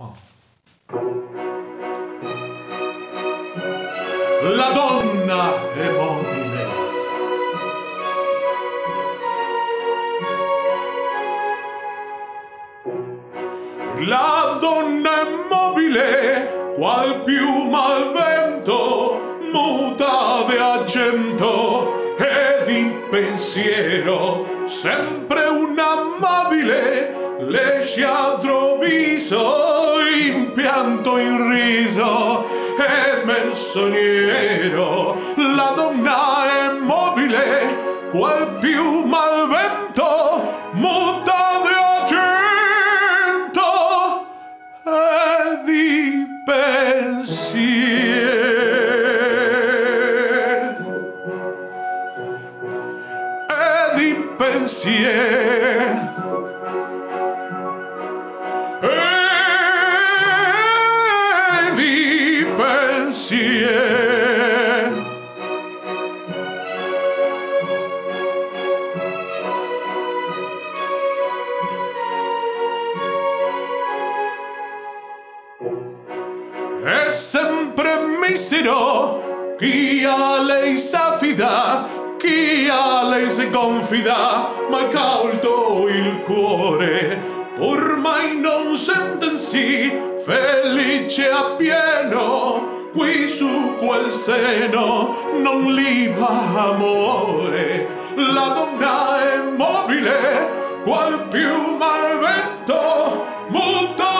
Oh. La donna è mobile. La donna è mobile, qual piuma al vento, muta de argento ed in pensiero, sempre un amabile, lesciatro viso, in pianto, in riso e menzognero. La donna è mobile, qual piuma al vento, muta de argento e di pensiero. E di pensiero. E di pensiero. È sempre misero chi a lei s'affida, chi a lei si confida, ma è caldo il cuore, ormai non sentensi felice appieno, qui su quel seno non li va amore. La donna è mobile, qual piuma al vento, muta